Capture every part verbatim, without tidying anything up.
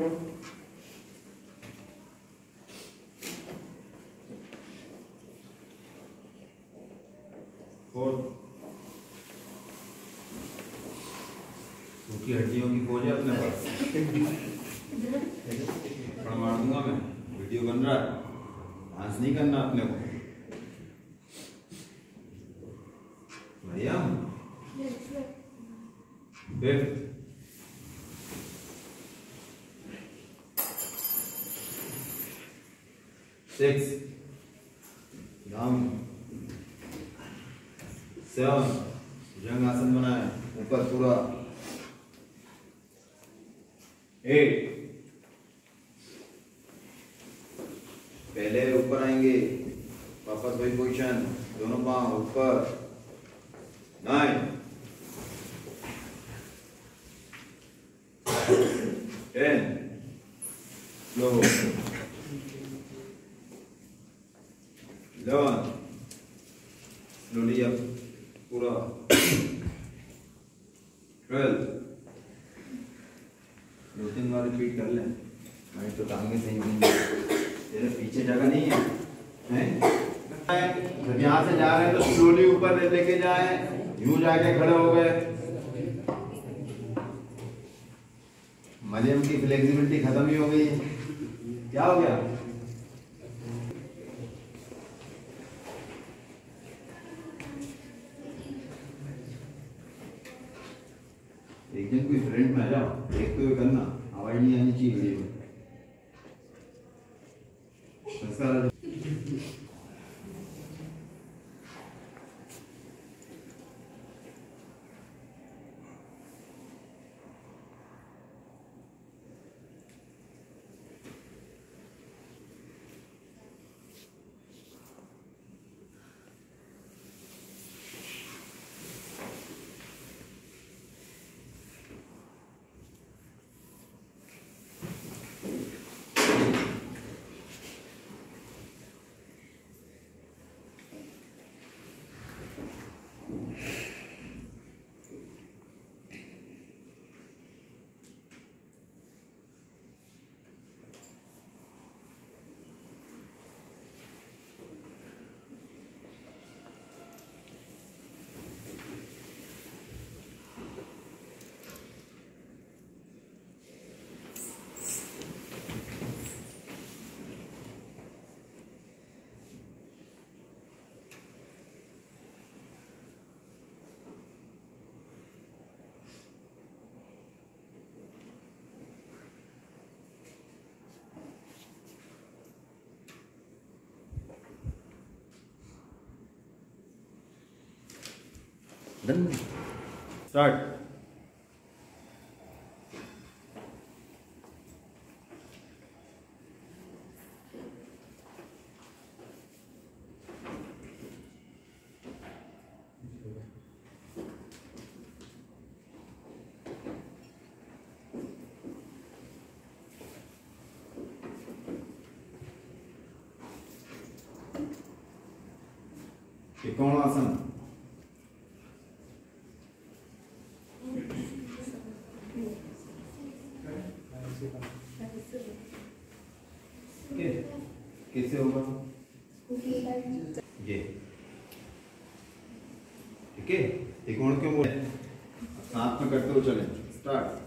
सूखी हड्डियों की खोज है अपने पास। मार दूंगा मैं, वीडियो बन रहा है, डांस नहीं करना अपने को भैया। फिफ्थ सिक्स डाउन सेवन भुजंग आसन बनाए ऊपर पूरा। एट पहले ऊपर आएंगे वापस वही पोजीशन, दोनों पांव ऊपर। Nine ten slow. Eleven slowly up पूरा। ट्वेल्व दो तीन बार रिपीट कर लें। मैं तो टांगे सही नहीं, तेरे पीछे जगह नहीं है, हैं? जब यहाँ से जा रहे हैं तो स्लोली ऊपर लेके जाएं, यूं जाके खड़े हो गए। मरियम की फ्लेक्सिबिलिटी खत्म ही हो गई। क्या हो गया? एक दिन कोई फ्रेंड में आ जाओ, देखते हुए करना, आवाज नहीं आनी चाहिए वीडियो में। संस्कार Done. Start. त्रिकोणासन। कैसे होगा ये? ठीक है, त्रिकोण क्यों बोले? साथ में करते हुए चलें। स्टार्ट।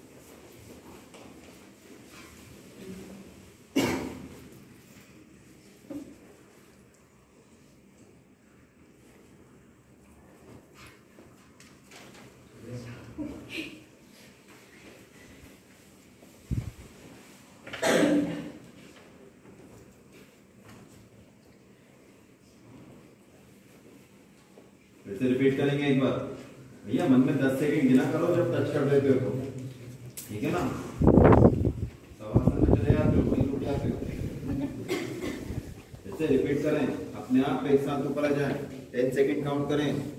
फिर रिपीट करेंगे एक बार। भैया मन में दस सेकंड गिना करो जब टच कर देते हो, ठीक है ना? सवासन में चले जाते हो, वहीं रुक जाते हो। जैसे रिपीट करें, अपने आप एक साथ ऊपर आ जाए। टेन सेकंड काउंट करें।